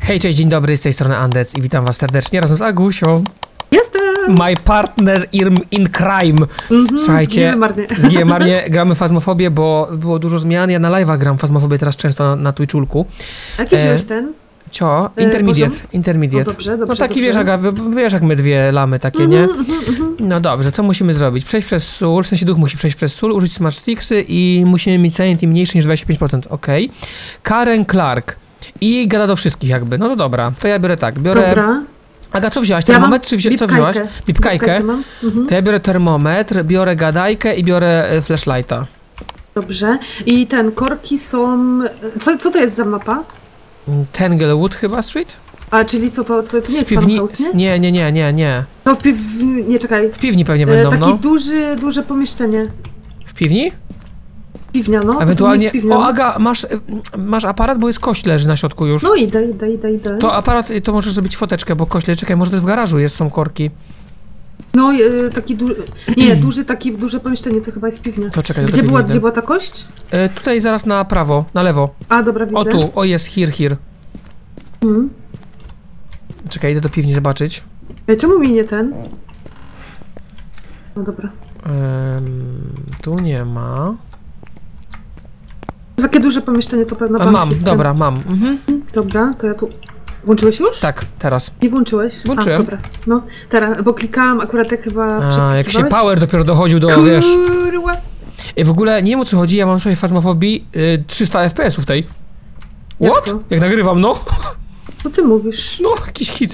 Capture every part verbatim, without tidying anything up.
Hej, cześć, dzień dobry, z tej strony Andec i witam was serdecznie razem z Agusią. Jestem! My partner in, in crime. Mm-hmm, Słuchajcie, zginiemy marnie. zginiemy marnie, gramy Fazmofobię, bo było dużo zmian. Ja na live'ach gram Fazmofobię teraz często na, na Twitchulku. Jaki E, wziąłeś ten? Cio? E, Intermediate. poziom? Intermediate. O, dobrze, dobrze, no taki dobrze. wiesz, Aga, wiesz jak my dwie lamy takie, Mm-hmm, nie? mm-hmm, mm-hmm. No dobrze, co musimy zrobić? Przejść przez sól, w sensie duch musi przejść przez sól, użyć smart sticksy i musimy mieć sanity mniejszy niż dwadzieścia pięć procent, okej. Okay. Karen Clark. I gada do wszystkich jakby, no to dobra, to ja biorę tak, biorę... Dobra. Aga, co wzięłaś? Ja Termometr, czy wzi co wzięłaś? Bipkajkę. Mhm. To ja biorę termometr, biorę gadajkę i biorę e, flashlighta. Dobrze. I ten, korki są... Co, co to jest za mapa? Tanglewood chyba Street? A, czyli co, to, to, to nie jest piwni... farmhouse, nie? nie? Nie, nie, nie, nie. To w piw... Nie, czekaj. W piwni pewnie E, będą, taki no. duży, duże pomieszczenie. W piwni? Piwnia, no. Ewentualnie... To piwnia. O, Aga, masz, masz aparat, bo jest kość leży na środku już. No idę, idę, idę, idę. To aparat, to możesz zrobić foteczkę, bo kość leży. Czekaj, może to jest w garażu, jest, są korki. No, e, taki duży... Nie, duży, taki duże pomieszczenie, to chyba jest piwnia. To czekaj, Gdzie to była, idę. gdzie była ta kość? E, tutaj zaraz na prawo, na lewo. A, dobra, widzę. O tu, o jest, here, here. Hmm. Czekaj, idę do piwni zobaczyć. E, Czemu mi nie ten? No dobra. Um, tu nie ma. Takie duże pomieszczenie to pewno A, bank mam, jest dobra, mam. Mhm. ten. Dobra, to ja tu... Włączyłeś już? Tak, teraz. Nie włączyłeś? Włączyłem. A, dobra. No, teraz, bo klikałam akurat jak chyba A, jak się przekiwałeś. power dopiero dochodził do, Kurwa. wiesz... I w ogóle nie wiem o co chodzi, ja mam sobie Fazmofobii y, trzysta F P S-ów tej. Jak What? to? Jak nagrywam, no. Co ty mówisz? No, jakiś hit.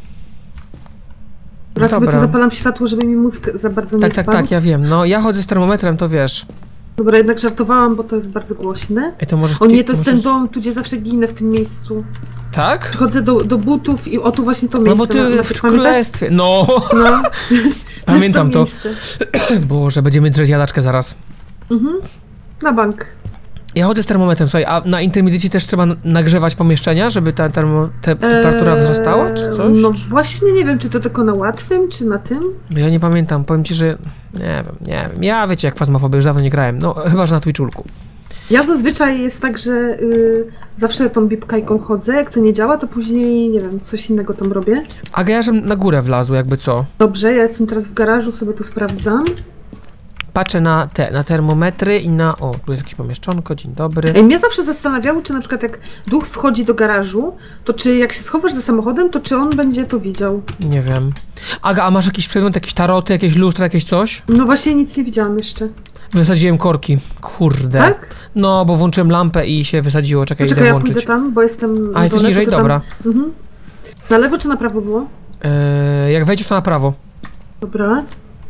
Teraz sobie Dobra. tu zapalam światło, żeby mi mózg za bardzo nie Tak, tak, spadł. tak, ja wiem. No, ja chodzę z termometrem, to wiesz. Dobra, jednak żartowałam, bo to jest bardzo głośne. Ej, to może... O nie, to jest ten możesz- dom, tu gdzie zawsze ginę w tym miejscu. Tak? Przychodzę do, do butów i o tu właśnie to miejsce. No bo ty na, na, w pamiętasz? królestwie... No, No. pamiętam to. miejsce. Boże, będziemy drzeć jadaczkę zaraz. Mhm. Na bank. Ja chodzę z termometrem, słuchaj, a na intermediacie też trzeba nagrzewać pomieszczenia, żeby ta termo, te, temperatura Eee, wzrastała, czy coś? No właśnie nie wiem, czy to tylko na łatwym, czy na tym. Ja nie pamiętam, powiem ci, że... Nie wiem, nie wiem. Ja wiecie jak Fazmofobię, już dawno nie grałem. No, chyba, że na Twitchulku. Ja zazwyczaj jest tak, że y, zawsze tą bipkajką chodzę, jak to nie działa, to później, nie wiem, coś innego tam robię. A ja żem na górę wlazł, jakby co. Dobrze, ja jestem teraz w garażu, sobie tu sprawdzam. Patrzę na te, na termometry i na... O, tu jest jakieś pomieszczonko, dzień dobry. Ej, mnie zawsze zastanawiało, czy na przykład jak duch wchodzi do garażu, to czy jak się schowasz za samochodem, to czy on będzie to widział? Nie wiem. Aga, a masz jakiś przedmiot, jakieś taroty, jakieś lustra, jakieś coś? No właśnie nic nie widziałam jeszcze. Wysadziłem korki. Kurde. Tak? No, bo włączyłem lampę i się wysadziło. Czekaj, Poczekaj, idę ja włączyć. pójdę tam, bo jestem... A, jesteś dole, niżej? to tam- Dobra. Mhm. Na lewo czy na prawo było? Eee, jak wejdziesz, to na prawo. Dobra.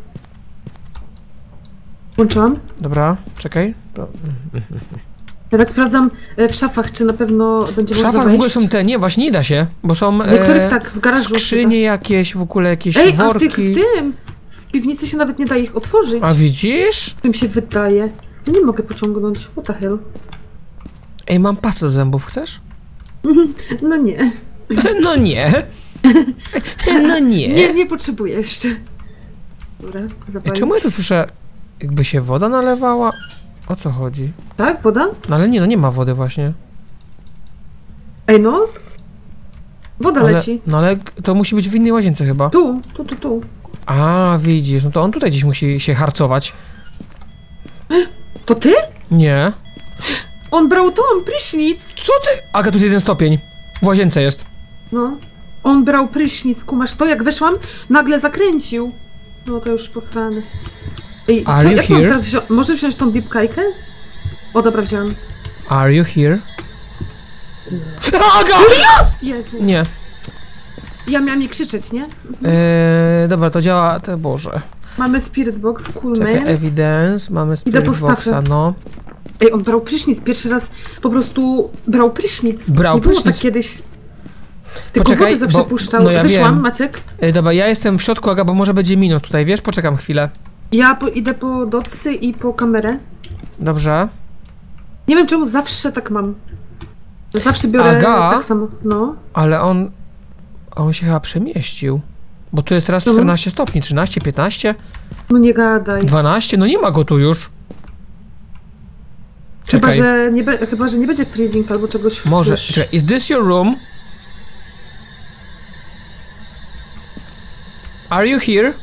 Włączyłam. Dobra, czekaj. To... Ja tak sprawdzam e, w szafach, czy na pewno będzie W można szafach w ogóle wejść. są te... Nie, właśnie nie da się, bo są... W niektórych tak, w garażu Skrzynie jakieś, w ogóle jakieś Ej, a w, worki. tych, w tym, w piwnicy się nawet nie da ich otworzyć. A widzisz? Tym się wydaje. Ja nie mogę pociągnąć. What the hell? Ej, mam pastę do zębów, chcesz? No nie. No nie. No nie. Nie, nie potrzebuję jeszcze. Dobra, Ej, zapalić. czemu ja tu słyszę, jakby się woda nalewała? O co chodzi? Tak, woda? No ale nie, no nie ma wody właśnie. Ej, no. Woda Ale, leci. no ale to musi być w innej łazience chyba. Tu, tu, tu, tu. A, widzisz, no to on tutaj gdzieś musi się harcować. To ty? Nie. On brał tą, prysznic. Co ty? Aga, tu jest jeden stopień. W łazience jest. No. On brał prysznic, kumasz to? Jak weszłam, nagle zakręcił. No to już posrany. Ej, Are co, you jak mam here? teraz wziąć? Może wziąć tą bipkajkę? O, dobra, wziąłem. Are you here? Aga! Jezus. Nie. Ja miałam nie krzyczeć, nie? Eee, dobra, to działa, to Boże. Mamy spirit box, cool Czekaj, man. evidence, mamy spirit po boxa, stafę. no. Ej, on brał prysznic. Pierwszy raz po prostu brał prysznic. Brał nie było prysznic. tak kiedyś. Tylko Poczekaj, wodę zawsze bo- puszczał. no ja Wyszłam, wiem. Maciek. Ej, dobra, ja jestem w środku, Aga, bo może będzie minus tutaj, wiesz? Poczekam chwilę. Ja po, idę po docy i po kamerę. Dobrze. Nie wiem czemu zawsze tak mam. Zawsze biorę Aga? tak samo. No. Ale on... On się chyba przemieścił. Bo tu jest teraz No. czternaście stopni, trzynaście, piętnaście, No nie gadaj. dwanaście, no nie ma go tu już. Chyba, Czekaj. że nie, be, chyba, że nie będzie freezing albo czegoś. Może. wiesz. Czekaj, is this your room? Are you here?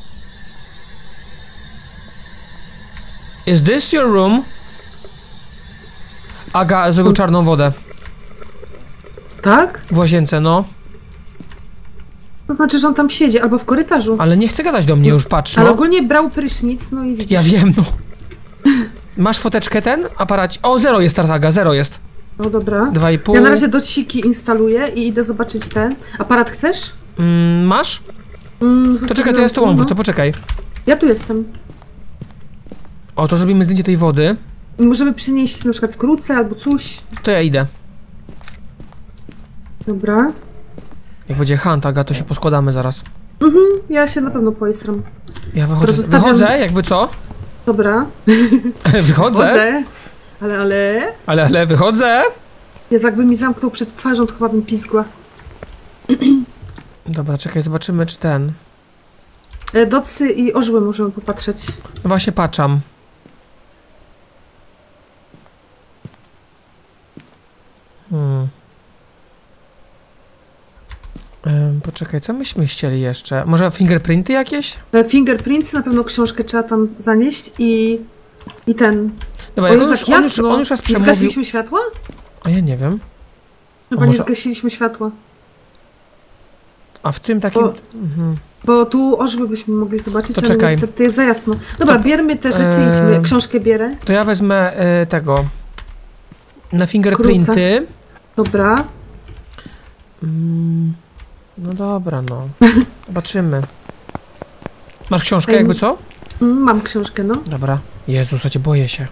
Is this your room? Aga zrobił czarną wodę. Tak? W łazience, no. To znaczy, że on tam siedzi, albo w korytarzu. Ale nie chce gadać do mnie już, patrz, no. Ale ogólnie brał prysznic, no i widzisz. Ja wiem, no. Masz foteczkę ten? Aparat. O, zero jest tartaga, zero jest. No dobra. Dwa i pół. Ja na razie dociki instaluję i idę zobaczyć ten. Aparat chcesz? Mm, masz? Mm, To czekaj, to ja z tobą wrócę, poczekaj. Ja tu jestem. O, to zrobimy zdjęcie tej wody. I możemy przynieść na przykład krucę albo coś. To ja idę. Dobra. Jak będzie hunt, Aga, to się poskładamy zaraz. Mhm, ja się na pewno poistram. Ja wychodzę, zostawiam- wychodzę, jakby co? Dobra. Wychodzę, Chodzę. Ale, ale... ale, ale wychodzę. Jest jakby mi zamknął przed twarzą, to chyba bym pizgła. Dobra, czekaj, zobaczymy czy ten. E, docy i orzły możemy popatrzeć. No właśnie patrzam. Hmm. Ym, poczekaj, co myśmy chcieli jeszcze? Może fingerprinty jakieś? E, fingerprints, na pewno książkę trzeba tam zanieść i... I ten... Dobra, O, jak on jest już, tak on, już, jasno. on już raz Nie przemówił. zgasiliśmy światła? A ja nie wiem. Chyba może- nie zgasiliśmy światła. A w tym takim... Bo- Mhm. Bo tu orzły byśmy mogli zobaczyć, To ale czekaj. niestety jest za jasno. Dobra, To- bierzmy te rzeczy, Eee, idźmy. Książkę bierę. To ja wezmę y, tego. Na fingerprinty. Dobra. Mm, no dobra, no. Zobaczymy. Masz książkę, Ej, jakby co? Mm, mam książkę, no. Dobra. Jezus, ja cię boję się.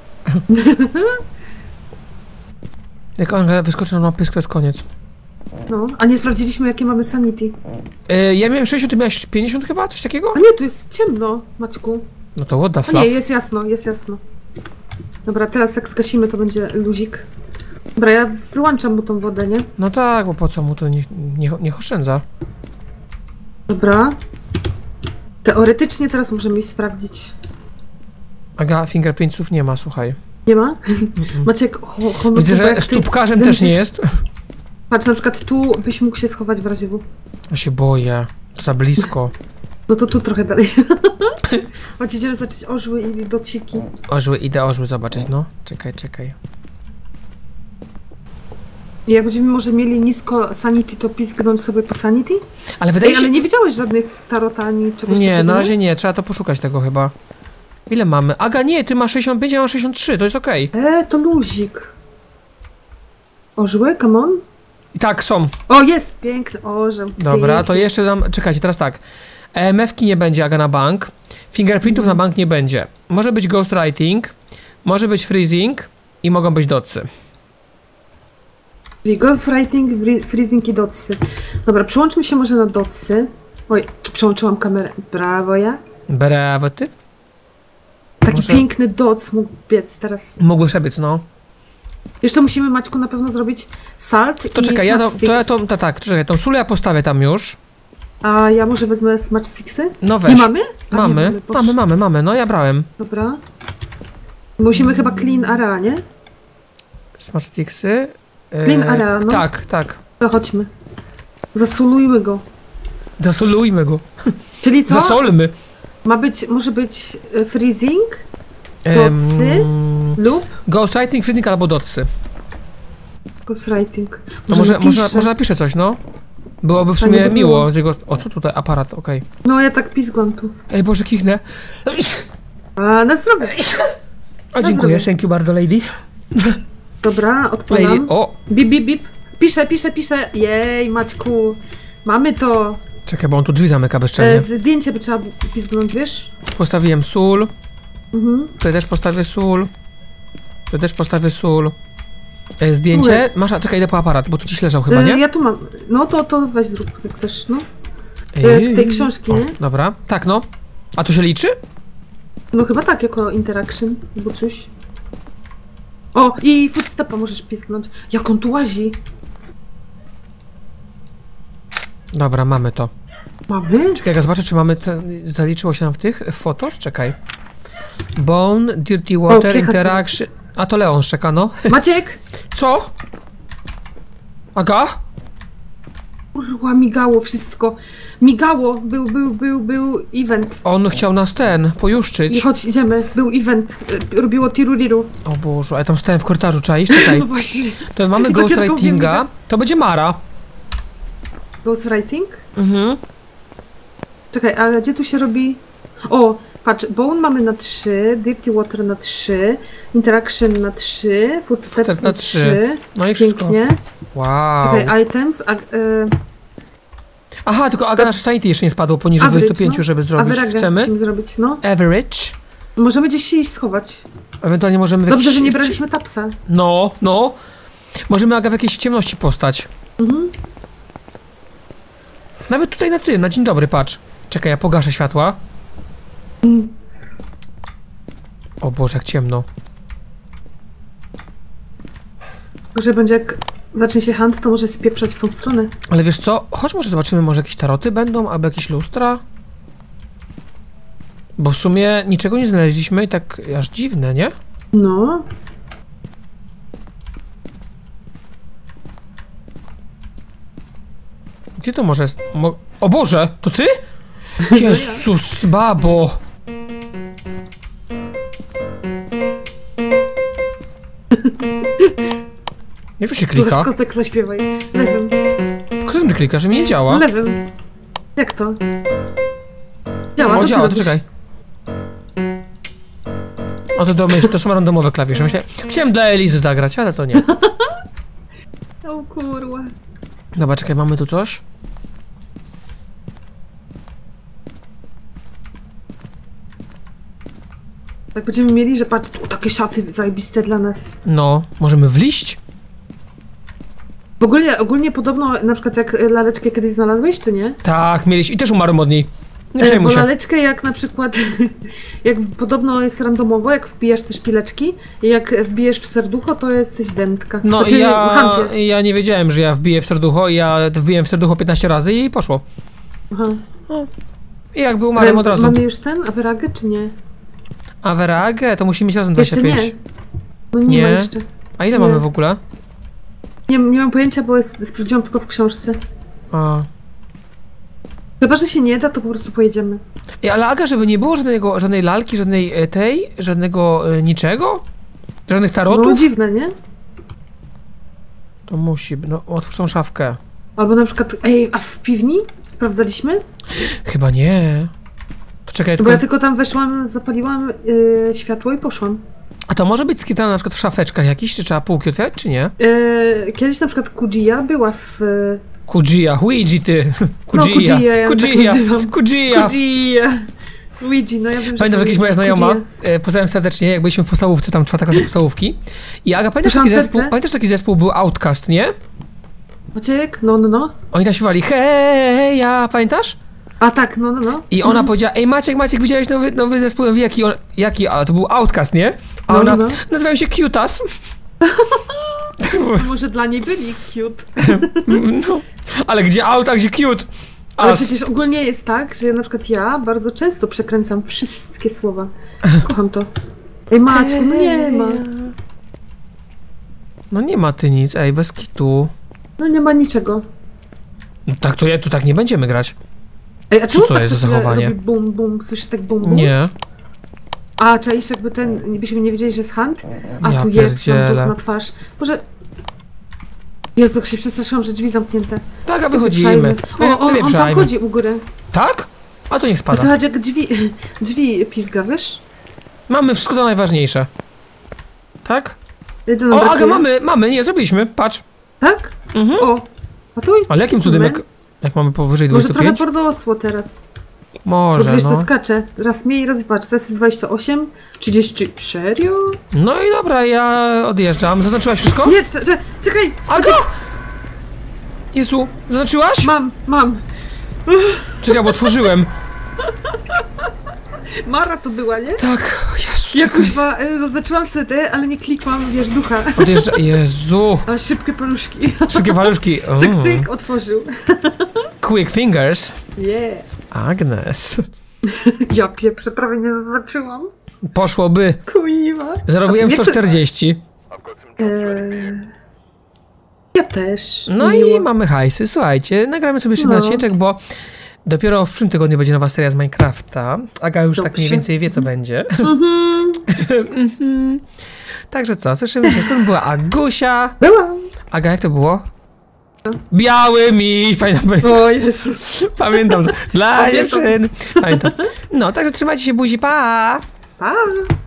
Jak on wyskoczy na pysk, to jest koniec. no. A nie sprawdziliśmy, jakie mamy sanity. Y, ja miałem sześćdziesiąt, ty miałeś pięćdziesiąt chyba? Coś takiego? A nie, tu jest ciemno, Maćku. No to what the A fluff. nie, jest jasno, jest jasno. Dobra, teraz jak zgasimy, to będzie luzik. Dobra, ja wyłączam mu tą wodę, nie? No tak, bo po co mu to niech, niech, niech oszczędza. Dobra. Teoretycznie teraz możemy ich sprawdzić. Aga, fingerprintsów nie ma, słuchaj. Nie ma? Mm-mm. Maciek, ho, ho, Widzę, że stópkarzem też nie jest. Patrz, na przykład tu byś mógł się schować w razie W. Ja się boję. To za blisko. No to tu trochę dalej. Chodź, idziemy zacząć orzły i dociki. Orzły, idę orzły zobaczyć, no. Czekaj, czekaj. I jak będziemy może mieli nisko sanity, to pizgnąć sobie po sanity? Ale wydaje Ej, się... ale nie widziałeś żadnych tarota ani czegoś Nie, takiego? na razie nie, trzeba to poszukać tego chyba. Ile mamy? Aga, nie, ty masz sześćdziesiąt pięć, ja mam sześćdziesiąt trzy, to jest okej. E, to luzik. Orzły, come on. I tak, są. O, jest! Piękny orzeł. Dobra, Piękny. to jeszcze dam... Czekajcie, teraz tak. E M F-ki nie będzie, Aga, na bank. Fingerprintów Mhm. na bank nie będzie. Może być ghostwriting, może być freezing i mogą być dotsy. Czyli ghostwriting, fri- freezing i dotsy. Dobra, przyłączmy się może na dotsy. Oj, przełączyłam kamerę. Brawo, ja. Brawo, ty. Taki Może- piękny doc mógł biec teraz. Mogły przebiec, no. Jeszcze musimy, Maćku, na pewno zrobić salt To i czekaj, ja to, smudge to, ja sticks. to, to tak, to czekaj, tą sulę ja postawię tam już. A ja może wezmę smudge sticksy? No weź. Nie mamy? A, Mamy, nie mamy, Boże. mamy, mamy, no ja brałem. Dobra. Musimy chyba clean area, nie? Smart sticksy. e, Clean area, no. Tak, tak. To chodźmy. Zasolujmy go. Zasolujmy go. Czyli co? Zasolmy. Ma być, może być e, freezing Dotsy? Em, lub Ghostwriting, freezing albo dotsy. ghostwriting. To może, może, napiszę. może napiszę coś, no. Byłoby w Fajnie sumie by miło było. z jego... O, co tutaj? Aparat, okej. No ja tak pizgłam tu. Ej, Boże, kichnę. A, na zdrowie. O, dziękuję, thank you bardzo, lady. Dobra, Lady, odpalam. o. Bip, bip, bip. Piszę, piszę, piszę. Jej, Maćku. Mamy to. Czekaj, bo on tu drzwi zamyka E, bezczelnie. z- zdjęcie by trzeba pizgnąć, wiesz? Postawiłem sól. Mhm. Tutaj też postawię sól. Tutaj też postawię sól. E, zdjęcie. Masz, a czekaj, idę po aparat, bo tu dziś leżał chyba, E, nie? ja tu mam. No to, to weź zrób, jak chcesz, no. Ej, tej książki, o, nie? Dobra, tak no. A to się liczy? No chyba tak, jako interaction, albo coś. O, i footstepa możesz pizgnąć. Jak on tu łazi. Dobra, mamy to. Mamy? Czekaj, ja zobaczę, czy mamy te, zaliczyło się nam w tych fotos? Czekaj. Bone, Dirty Water, piecha Interaction... A to Leon szczeka, no. Maciek! Co? Aga? Kurwa, migało wszystko. Migało, był, był, był, był event. On chciał nas ten, I pojuszczyć. chodź, idziemy. Był event. y, Robiło tiruriru. O Boże, a ja tam stałem w korytarzu, czaisz? Czekaj. No właśnie. To mamy I tak ja tylko ghostwritinga. wiem, To będzie Mara. Ghostwriting? Mhm. Czekaj, a gdzie tu się robi... O, patrz, Bone mamy na trzy, Dirty Water na trzy, Interaction na trzy, Footstep Footstep na na trzy. trzy. No i wszystko. Pięknie. Wow. Czekaj, items, a, e, Aha, tylko Aga, nasze sanity jeszcze nie spadło poniżej Average, dwudziestu pięciu, no. żeby zrobić. average Chcemy? musimy zrobić, no. Average. Możemy gdzieś się iść schować. Ewentualnie możemy w Dobrze, jakiś... że nie braliśmy tapsa. No, no. Możemy Aga w jakiejś ciemności postać. Mhm. Nawet tutaj na tym, na dzień dobry, patrz. Czekaj, ja pogaszę światła. Mm. O Boże, jak ciemno. Że będzie jak zacznie się hunt, to może spieprzać w tą stronę. Ale wiesz co? Chodź może zobaczymy, może jakieś taroty będą, albo jakieś lustra? Bo w sumie niczego nie znaleźliśmy i tak aż dziwne, nie? No. Gdzie to może jest? Mo o Boże, to ty? Jezus, babo! Jak to się klika? Kotek zaśpiewaj. Lewym. Którym ty klikasz? Mi nie działa. Lewym. Jak to? Działa, O, to działa, to robisz. czekaj. O, to domyśl, to są randomowe klawisze. Myślę, chciałem dla Elizy zagrać, ale to nie. O kurwa. Dobra, czekaj, mamy tu coś? Tak będziemy mieli, że patrz, tu takie szafy zajebiste dla nas. No, możemy wliść? W ogóle, ogólnie podobno, na przykład jak laleczkę kiedyś znalazłeś, czy nie? Tak, mieliśmy i też umarłem od niej. Nie E, bo przejmuj się. laleczkę jak na przykład, jak podobno jest randomowo, jak wbijasz te szpileczki i jak wbijesz w serducho, to jesteś dętka. No znaczy, i ja, hunt jest. ja nie wiedziałem, że ja wbiję w serducho i ja wbiłem w serducho piętnaście razy i poszło. Aha. I jakby umarłem od razu. Mamy już ten, averagę, czy nie? A Veragę to musi mieć razem Jeszcze dwadzieścia nie. pięć. No nie, Nie. ma jeszcze. A ile Nie. mamy w ogóle? Nie, nie mam pojęcia, bo jest, sprawdziłam tylko w książce. A. Chyba, że się nie da, to po prostu pojedziemy. Ej, ale Aga, żeby nie było żadnego, żadnej lalki, żadnej e, tej, żadnego e, niczego? Żadnych No tarotów? dziwne, nie? To musi, no otwórz tą szafkę. Albo na przykład, ej, a w piwni? Sprawdzaliśmy? Chyba nie. To czekaj, Bo tylko... ja tylko tam weszłam, zapaliłam yy, światło i poszłam. A to może być skitana na przykład w szafeczkach jakiś, czy trzeba półki otwierać, czy nie? Yy, kiedyś na przykład Kujia była w... Yy, Kujia, Ouija ty. no Kujia, Kujia, ja ją tak Kujia, nazywam. Kujia. Kujia. Luigi, no ja wiem, że Pamiętam, że to jakaś moja Luigi. znajoma, Kujia. e, pozdrawiam serdecznie, jak byliśmy w podstawówce, tam czwarta klasa podstawówki. I Aga, pamiętasz Proszę, taki mam zespół, serce? pamiętasz taki zespół był Outcast, nie? Maciek? No, no, no. Oni tam śpiewali hej, ja, pamiętasz? A tak, no, no, no. I ona Mhm. powiedziała, ej Maciek, Maciek, widziałeś nowy, nowy zespół? Ja mówię, jaki on, jaki, a to był Outcast, nie? A No, ona, no, no. nazywają się Cutas. Może dla niej byli cute. No, ale gdzie out, a gdzie cute? Ale As. przecież ogólnie jest tak, że na przykład ja bardzo często przekręcam wszystkie słowa. Kocham to. Ej, Maćku, no nie ma. No nie ma ty nic, ej, bez kitu. No nie ma niczego. No tak, to ja tu tak nie będziemy grać. Ej, a czemu co tak jest za chwilę zachowanie? robi bum, bum, słyszysz tak bum, bum? Nie. A, czaisz jakby ten, byśmy nie wiedzieli, że jest hunt? A Ja tu jest, mam pierdzielę. brud na twarz. Boże... Jezu, jak się przestraszyłam, że drzwi zamknięte. Tak, a wychodzimy. Wypieprzajmy. O, on, on tam Wypieprzajmy. chodzi u góry. Tak? A to niech spada. Słuchaj, jak drzwi, drzwi pizga, wiesz? Mamy wszystko to najważniejsze. Tak? Jedyną O, Aga, brakuje. mamy, mamy, nie, zrobiliśmy, patrz. Tak? Mhm. O, a tu Ale jakim cudem, jak, jak mamy powyżej Może dwudziestu trochę pięciu? podrosło teraz. Bo Może, wiesz, no. to skacze. Raz mniej, raz patrz. Teraz jest dwadzieścia osiem, trzydzieści. Serio? No i dobra, ja odjeżdżam. Zaznaczyłaś wszystko? Nie, cze- cze- czekaj! Aga! Jezu, zaznaczyłaś? Mam, mam. Czekaj, bo otworzyłem. Mara to była, nie? Tak, Jezu, Ja czekaj. kuźwa, y, zaznaczyłam sobie te, ale nie klikłam, wiesz, ducha. Odjeżdża, Jezu. A szybkie paluszki. Szybkie waluszki. Cyk, Mm. cyk, otworzył. Quick fingers. Nie. Agnes. Ja pieprzę, prawie nie zaznaczyłam. Poszłoby. Kuiwa. Zarobiłem Jak to- sto czterdzieści. Eee... Ja też. No Miło. i mamy hajsy. Słuchajcie, nagramy sobie jeszcze No. jeden odcinek, bo dopiero w przyszłym tygodniu będzie nowa seria z Minecrafta. Aga już tak mniej Dobrze. więcej wie, co będzie. Mhm. Mhm. Także co, słyszymy się. Stąd była Agusia. Byłam. Aga, jak to było? Biały miś. Pamiętam, O Jezus. pamiętam. Dla Pamiętam. dziewczyn. Pamiętam. No, także trzymajcie się, buzi, pa! Pa.